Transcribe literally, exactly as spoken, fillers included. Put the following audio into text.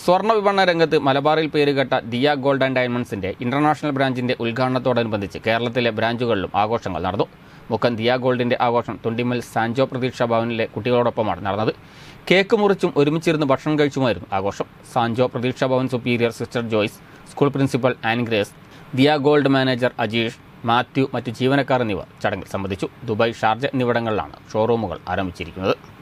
സ്വർണ്ണ വിപണന രംഗത്ത് മലബാറിൽ പേരുകേട്ട ദിയ ഗോൾഡ് ആൻഡ് ഡയമണ്ട്സിന്റെ ഇന്റർനാഷണൽ ബ്രാഞ്ചിന്റെ ഉദ്ഘാടനത്തോടനുബന്ധിച്ച് കേരളത്തിലെ ബ്രാഞ്ചുകളിലും ആഘോഷങ്ങൾ നടന്നു. മുക്കം ദിയ ഗോൾഡിന്റെ ആഘോഷം തുണ്ടിമ്മൽ സാൻജോ പ്രതീക്ഷാ ഭവനിലെ കുട്ടികളോടൊപ്പമാണ് നടന്നത്. കേക്ക് മുറിച്ചും ഒരുമിച്ചിരുന്ന് ഭക്ഷണം കഴിച്ചുമായിരുന്നു ആഘോഷം. Sanjo Pratheeksha Bhavan superior sister Joyce, school principal Ann Grace, Diya gold manager Ajeesh, Mathew, മറ്റ് ജീവനക്കാർ എന്നിവർ ചടങ്ങിൽ സംബന്ധിച്ചു. ദുബായ്, ഷാർജ എന്നിവിടങ്ങളിലാണ് ഷോറൂമുകൾ ആരംഭിച്ചിരിക്കുന്നത്.